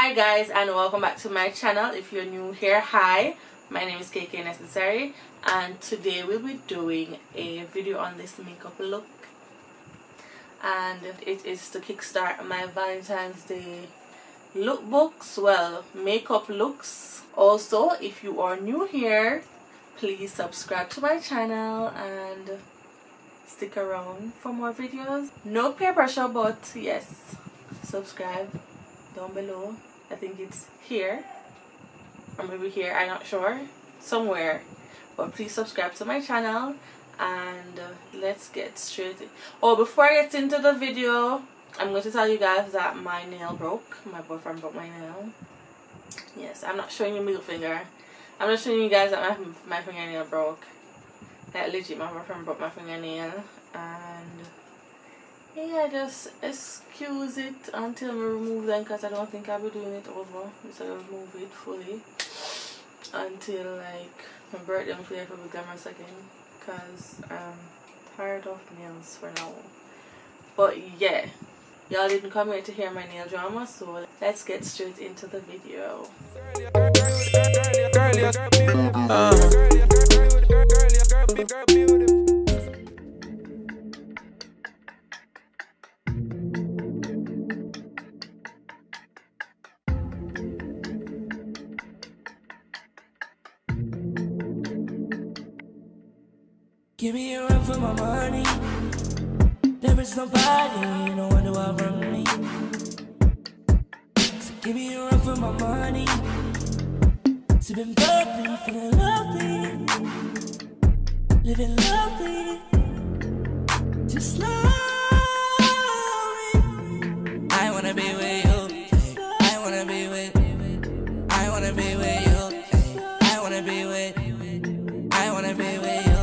Hi guys, and welcome back to my channel. If you're new here, hi, my name is KK Necessary, and today we'll be doing a video on this makeup look, and it is to kickstart my Valentine's Day lookbooks, well, makeup looks. Also, if you are new here, please subscribe to my channel and stick around for more videos. No peer pressure, but yes, subscribe down below. I think it's here or maybe here, I'm not sure, somewhere, but please subscribe to my channel and let's get straight oh, before I get into the video, I'm going to tell you guys that my nail broke. My boyfriend broke my nail. Yes, I'm not showing you middle finger, I'm just showing you guys that my fingernail broke. Like legit, my boyfriend broke my fingernail, and yeah, just excuse it until we remove them, because I don't think I'll be doing it over. So I'll remove it fully until like my birthday and play for the glamorous again, because I'm tired of nails for now. But yeah, y'all didn't come here to hear my nail drama, so let's get straight into the video. Give me a run for my money. There is nobody, no one to outrun me. So give me a run for my money. Sipping bubbly, feeling lovely, living lovely, just love me. I wanna be with you. I wanna be with. I wanna be with you. I wanna be with. I wanna be with you.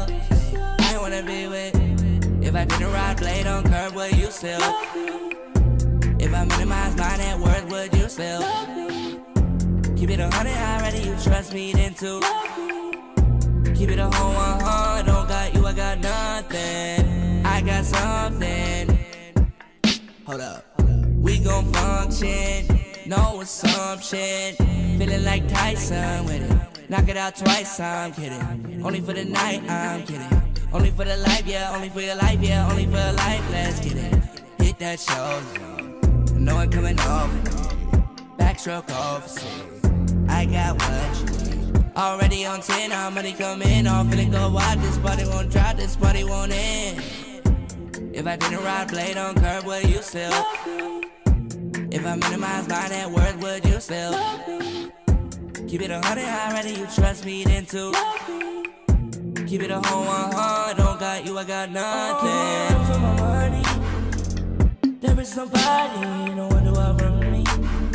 If I didn't ride blade on curb, would you still? If I minimize my net worth, would you still? Keep it 100, already you trust me then too. Keep it a whole 100, don't got you, I got nothing. I got something. Hold up, we gon' function, no assumption. Feeling like Tyson with it, knock it out twice, I'm kidding. Only for the night, I'm kidding. Only for the life, yeah, only for your life, yeah, only for your life, let's get it. Hit that shoulder, no one coming over. Backstroke overseas, I got what you need. Already on 10, our money coming on, feeling go wild, this party won't drop, this party won't end. If I didn't ride blade on curb, would you still? If I minimize my net worth, would you still? Keep it 100, already you trust me then too. Keep it a whole 100, don't got you, I got nothing. For my money, there is nobody, no one to outrun me.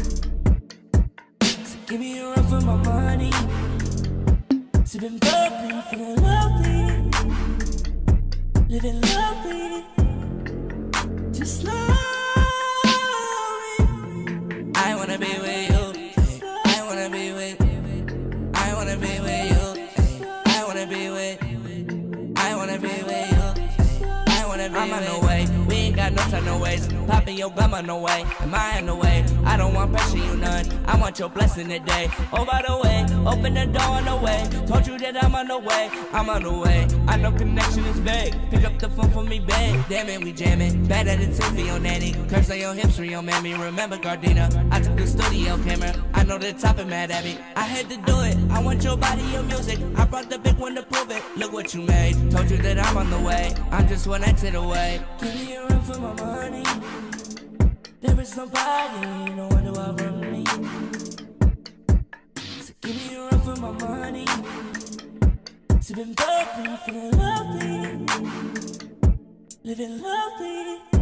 So give me a run for my money. Sipping bubbly, feeling lovely, living lovely, just love me. I wanna be with you. I wanna be with. I wanna be with you. I wanna be with. I wanna be with you. I wanna be I'm on the way. We ain't got no time, no ways. Popping your gum on the way. Am I on the way? I don't want pressure, you none. I want your blessing today. Oh, by the way, open the door on the way. Told you that I'm on the way. I'm on the way. I know connection is vague. Pick up the phone for me, babe. Damn it, we jamming. Better than Tiffy on Nanny. Curse on your hips, real mammy. Remember Gardena? I took the studio camera. I know the top is mad at me. I had to do it. I want your body, your music. I brought the big one to prove it. Look what you made. Told you that I'm on the way. I'm just one exit away. Give me a run for my money. There is nobody, no one to outrun me. So give me a run for my money. Sipping bubbly, feeling lovely, living lovely.